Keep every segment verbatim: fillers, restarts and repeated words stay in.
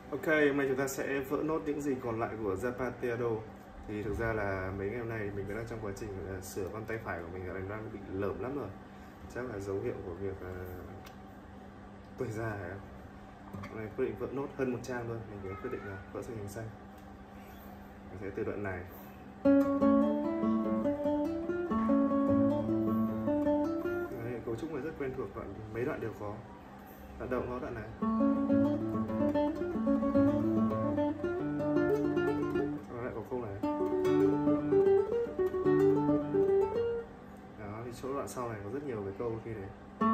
Ok, hôm nay chúng ta sẽ vỡ nốt những gì còn lại của Zapateado. Thì thực ra là mấy ngày hôm nay mình vẫn đang trong quá trình uh, sửa con tay phải của mình, là đang bị lởm lắm rồi. Chắc là dấu hiệu của việc uh, tuổi già ấy. Hôm nay quyết định vỡ nốt hơn một trang thôi, mình quyết định là vỡ sang hình xanh. Mình sẽ từ đoạn này. Đấy, cấu trúc này rất quen thuộc, đoạn mấy đoạn đều có. Đoạn đầu có đoạn này. Lại có câu này. Đó, thì chỗ đoạn sau này có rất nhiều cái câu như thế.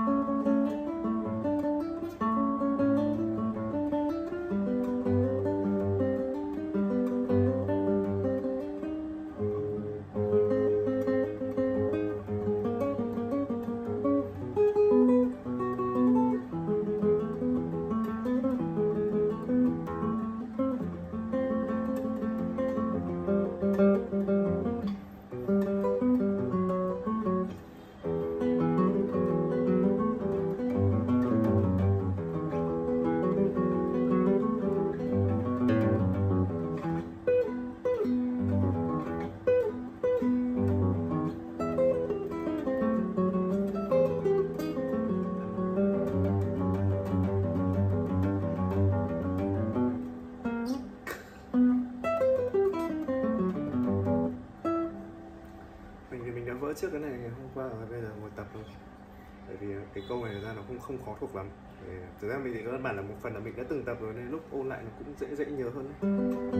Vỡ trước cái này ngày hôm qua và bây giờ ngồi tập thôi. Bởi vì cái câu này ra nó không không khó thuộc lắm. Để, thực ra mình thì các bạn là một phần là mình đã từng tập rồi nên lúc ôn lại nó cũng dễ dễ nhớ hơn đấy.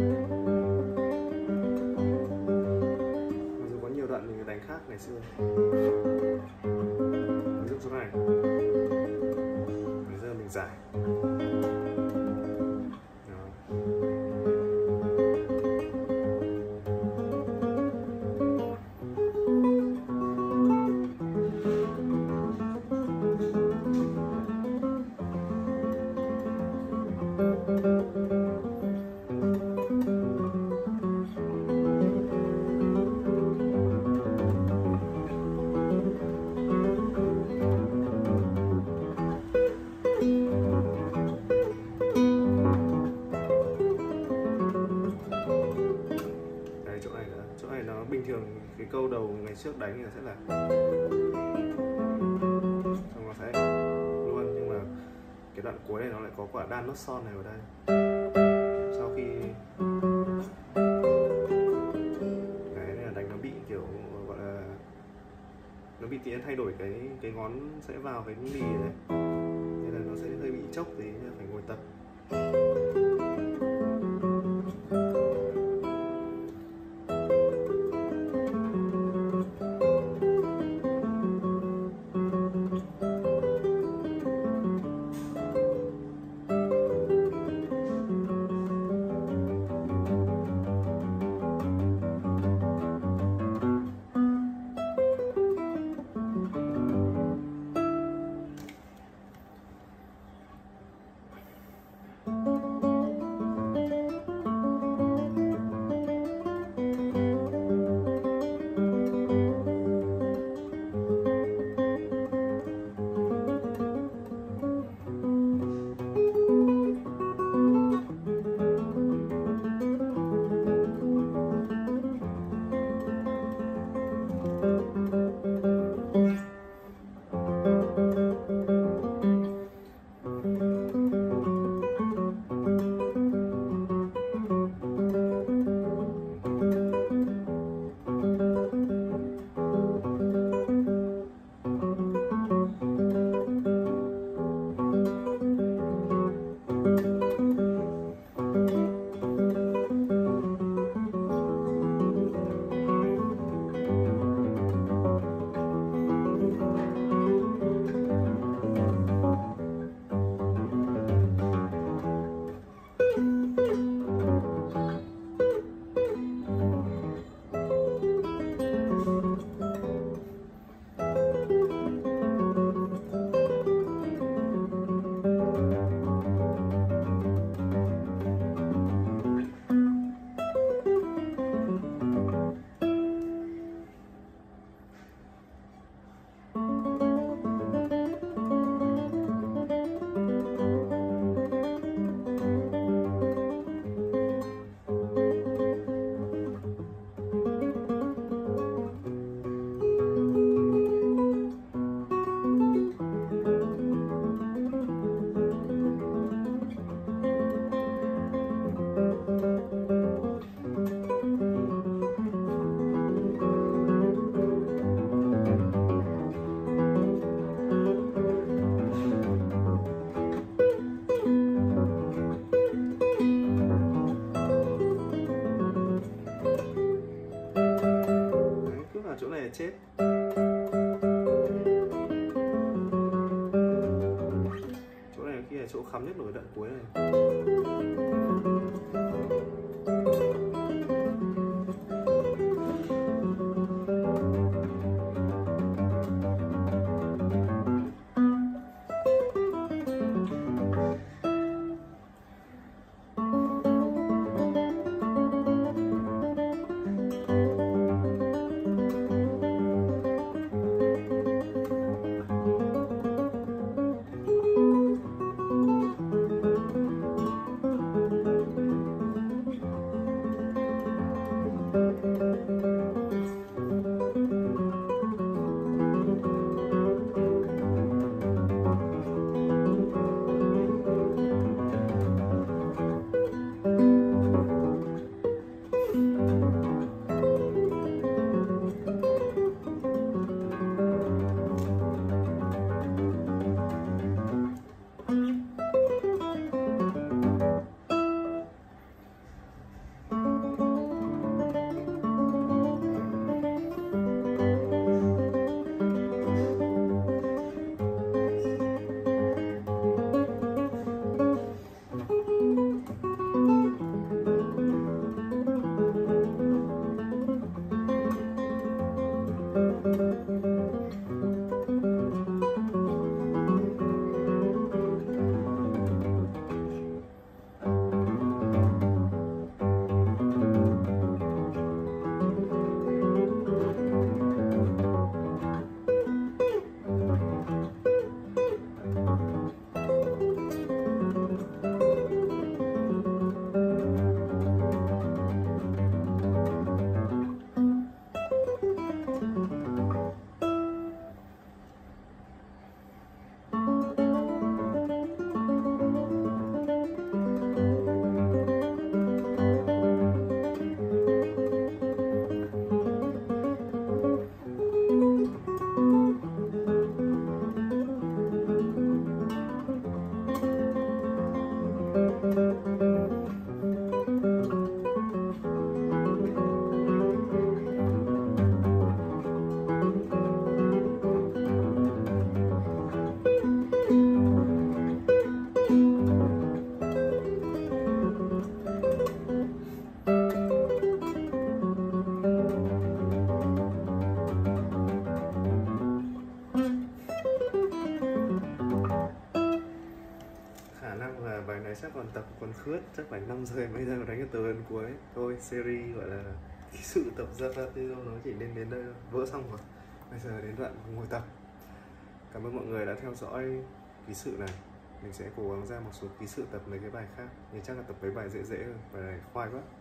Mặc dù có nhiều đoạn mình đánh khác ngày xưa. Ví dụ chỗ này. Bây giờ mình giải. Bình thường cái câu đầu ngày trước đánh thì sẽ là xong nó sẽ luôn, nhưng mà cái đoạn cuối này nó lại có quả đan nốt son này ở đây. Sau khi cái này là đánh nó bị kiểu gọi là nó bị tí thay đổi cái cái ngón sẽ vào cái lì này nên là nó sẽ hơi bị chốc tí, nên phải ngồi tập. Thank you. cuối này. Bài này chắc còn tập còn khướt, chắc phải năm giờ bây giờ đánh từ lần cuối. Thôi series gọi là cái sự tập Zapatero nó chỉ đến đến đây vỡ xong rồi. Bây giờ đến đoạn ngồi tập. Cảm ơn mọi người đã theo dõi ký sự này. Mình sẽ cố gắng ra một số ký sự tập mấy cái bài khác. Nhưng chắc là tập mấy bài dễ dễ hơn. Bài này khoai quá.